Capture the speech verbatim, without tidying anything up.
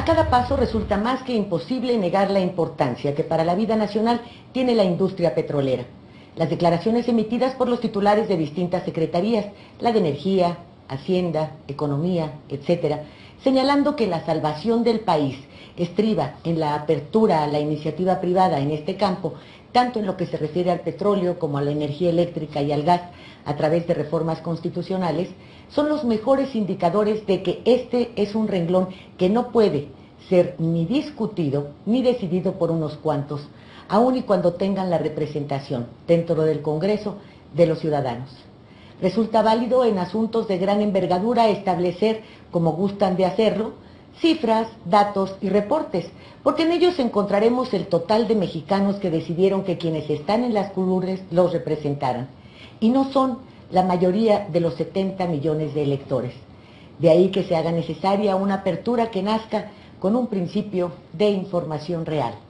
cada paso resulta más que imposible negar la importancia que para la vida nacional tiene la industria petrolera. Las declaraciones emitidas por los titulares de distintas secretarías, la de Energía, Hacienda, Economía, etcétera, señalando que la salvación del país estriba en la apertura a la iniciativa privada en este campo, tanto en lo que se refiere al petróleo como a la energía eléctrica y al gas a través de reformas constitucionales, son los mejores indicadores de que este es un renglón que no puede ser ni discutido ni decidido por unos cuantos, aun y cuando tengan la representación dentro del Congreso de los ciudadanos. Resulta válido en asuntos de gran envergadura establecer, como gustan de hacerlo, cifras, datos y reportes, porque en ellos encontraremos el total de mexicanos que decidieron que quienes están en las curules los representaran, y no son la mayoría de los setenta millones de electores. De ahí que se haga necesaria una apertura que nazca con un principio de información real.